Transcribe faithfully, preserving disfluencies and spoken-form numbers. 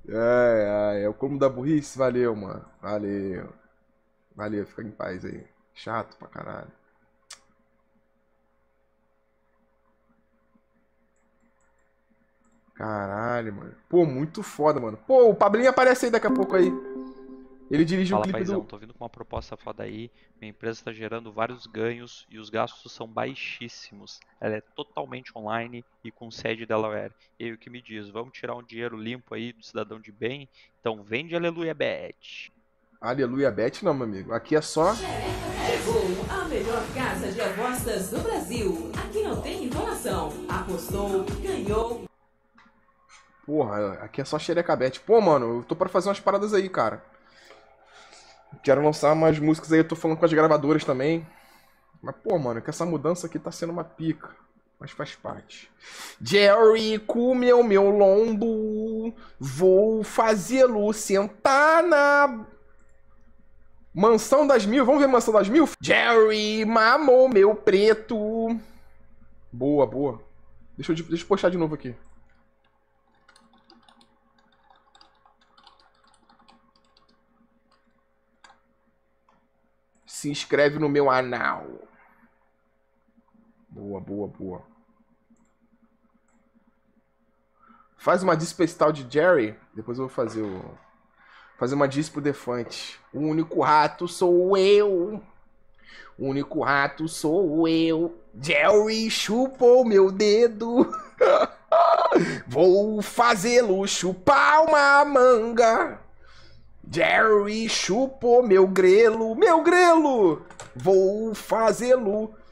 Ai, ai, é o como da burrice? Valeu, mano. Valeu. Valeu, fica em paz aí. Chato pra caralho. Caralho, mano. Pô, muito foda, mano. Pô, o Pablinho aparece aí daqui a pouco aí. Ele dirigiu o Fala, clipe paizão, do. tô vindo com uma proposta foda aí. Minha empresa está gerando vários ganhos e os gastos são baixíssimos. Ela é totalmente online e com sede em Delaware. E aí o que me diz? Vamos tirar um dinheiro limpo aí do cidadão de bem? Então vende Aleluia Bet. Aleluia Bet, não, meu amigo. Aqui é só. Chegou a melhor casa de apostas do Brasil. Aqui não tem enrolação. Apostou, ganhou. Porra, aqui é só xerecabete. Pô, mano, eu tô pra fazer umas paradas aí, cara. Quero lançar umas músicas aí, eu tô falando com as gravadoras também. Mas, pô, mano, que essa mudança aqui tá sendo uma pica. Mas faz parte. Jerry comeu meu lombo. Vou fazê-lo sentar na Mansão das Mil. Vamos ver Mansão das Mil? Jerry mamou meu preto. Boa, boa. Deixa eu, deixa eu postar de novo aqui. Se inscreve no meu anal. Boa, boa, boa. Faz uma dispa tal de Jerry. Depois eu vou fazer o... Fazer uma dispa pro Defante. O único rato sou eu. O único rato sou eu. Jerry chupou meu dedo. Vou fazê-lo chupar uma manga. Jerry chupou meu grelo. Meu grelo! Vou fazê-lo